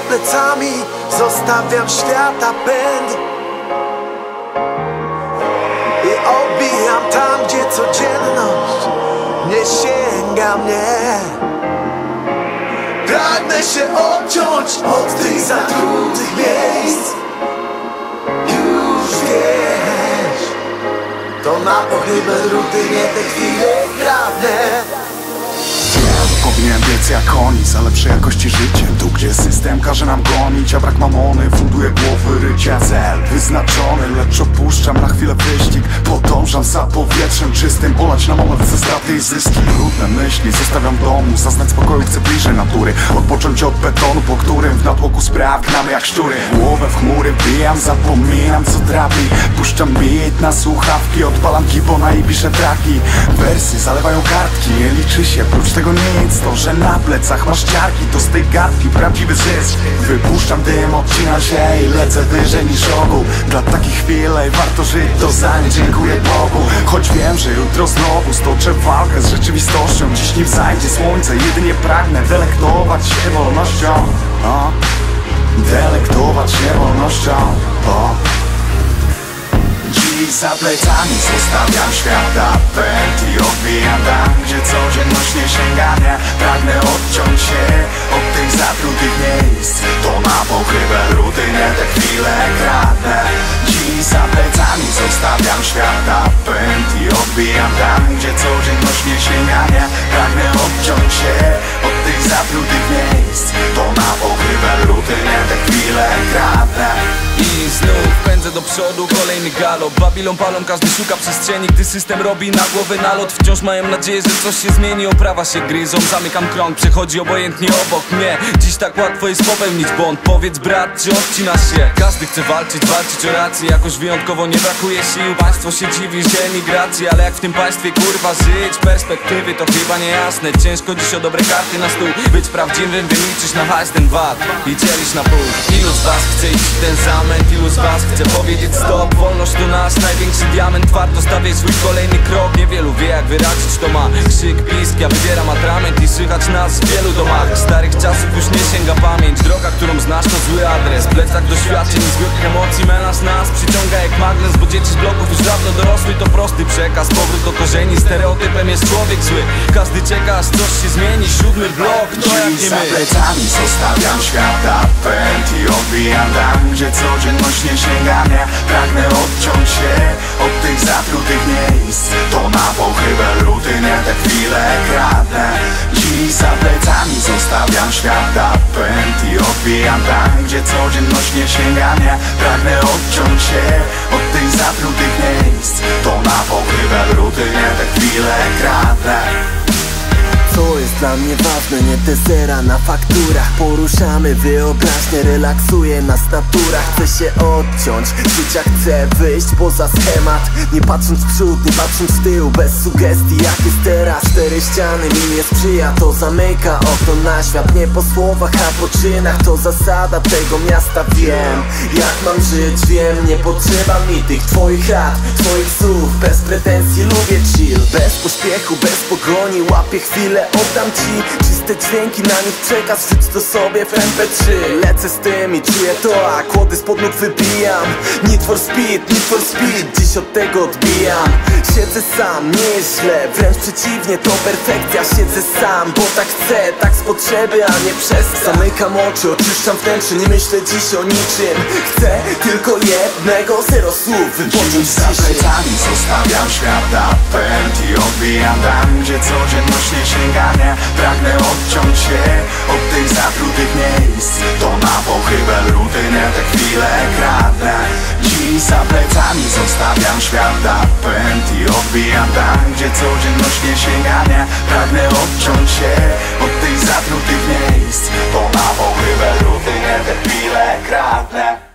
plecami zostawiam świata pęd i odbijam tam, gdzie codzienność nie sięga mnie. Pragnę się odciąć od tych zatrutych miejsc. Już wiesz, to na pochybę rutynie te chwile kradnę. Powinienem biec jak oni za lepszej jakości życiem. Tu gdzie system każe nam gonić, a brak mamony funduje głowy rycia. Cel wyznaczony, lecz opuszczam na chwilę wyścig. Podążam za powietrzem czystym, olać na moment ze straty i zyski. Brudne myśli zostawiam w domu, zaznać spokoju chcę bliżej natury. Odpocząć od betonu, po którym w natłoku spraw gnamy jak szczury. Głowę w chmury wbijam, zapominam co trapi. Puszczam beat na słuchawki, odpalam kibona i piszę traki. Wersy zalewają kartki, nie liczy się prócz tego nic. To, że na plecach masz ciarki, to z tej gadki prawdziwy zysk. Wypuszczam dym, odcinam się i lecę wyżej niż ogół. Dla takich chwil warto żyć, to za nie dziękuję Bogu. Choć wiem, że jutro znowu stoczę walkę z rzeczywistością. Dziś nim zajdzie słońce, jedynie pragnę delektować się wolnością. Delektować się wolnością. Dziś za plecami zostawiam świata pęd i odbijam tam, gdzie codzienność nie sięga mnie. Pragnę odciąć się od tych zatrutych miejsc. To na pochybę rutynie te chwile kradnę. Dziś za plecami zostawiam świata pęd i odbijam tam, gdzie codzienność nie sięga mnie. Pragnę odciąć się od tych zatrutych miejsc. To na pochybę rutynie te chwile kradnę. I znów pędzę do przodu, kolejny galop. Babilon palą, każdy szuka przestrzeni, gdy system robi na głowę nalot. Wciąż mają nadzieję, że coś się zmieni, oprawa się gryzą. Zamykam krąg, przechodzi obojętnie obok mnie. Dziś tak łatwo jest popełnić błąd. Powiedz brat, czy odcinasz się? Każdy chce walczyć o rację. Jakoś wyjątkowo nie brakuje sił. Państwo się dziwi, że emigracji, ale jak w tym państwie kurwa żyć? Perspektywy to chyba niejasne. Ciężko dziś o dobre karty na stół. Być prawdziwym, wyliczyć na hajs ten VAT i dzielić na pół. Ilu z was chce iść w ten zamęt? Ilu z was chce powiedzieć stop? Wolność to nasz największy diament. Twardo stawiaj swój kolejny krok. Niewielu wie jak wyrazić to ma krzyk, pisk. Ja wybieram atrament i słychać nas w wielu domach. Starych czasów już nie sięga pamięć. Droga, którą znasz to zły adres. Plecak doświadczeń i złych emocji melanż nas przyciąga jak magnes. Bo dzieci z bloków już dawno dorosły, to prosty przekaz. Powrót do korzeni, stereotypem jest człowiek zły. Każdy czeka aż coś się zmieni. 7. blok, to jak nie za my. plecami zostawiam świata pęd i odbijam tam, gdzie codzienność nie sięga mnie. Pragnę odciąć się od tych zatrutych miejsc. To na pochybę rutynie te chwile kradnę. Dziś za plecami zostawiam świata pęd i odbijam tam, gdzie codzienność nie sięga mnie. Pragnę odciąć się od tych zatrutych miejsc. To na pochybę rutynie te chwile kradnę. Co jest dla mnie ważne, nie te zera na fakturach. Poruszamy wyobraźnię, relaksuje nas natura. Chcę się odciąć, życia chcę wyjść poza schemat. Nie patrząc w przód, nie patrząc w tył, bez sugestii jak jest teraz. 4 ściany mi nie sprzyja, to zamyka okno na świat. Nie po słowach, a po czynach, to zasada tego miasta. Wiem, jak mam żyć, wiem, nie potrzeba mi tych twoich rad, twoich słów. Bez pretensji lubię chill, bez pośpiechu, bez pogoni. Łapię chwilę, oddam ci czyste dźwięki, na nich przekaz. Wrzuć to sobie w MP3. Lecę z tym i czuję to, a kłody spod nóg wybijam. Need for speed, dziś od tego odbijam. Siedzę sam, nie jest źle, wręcz przeciwnie, to perfekcja. Siedzę sam, bo tak chcę, tak z potrzeby, a nie przez. Zamykam oczy, oczyszczam wnętrze, nie myślę dziś o niczym. Chcę tylko jednego, 0 słów wypocząć za plecami zostawiam świata pęd i odbijam tam, gdzie codzienność nie sięga mnie. Pragnę odciąć się od tych zatrutych miejsc. To na pochybę rutynie te chwile kradnę. Dziś za plecami zostawiam świata pęd i odbijam tam, gdzie codzienność nie sięga mnie. Pragnę odciąć się od tych zatrutych miejsc. To na pochybę rutynie te chwile kradnę.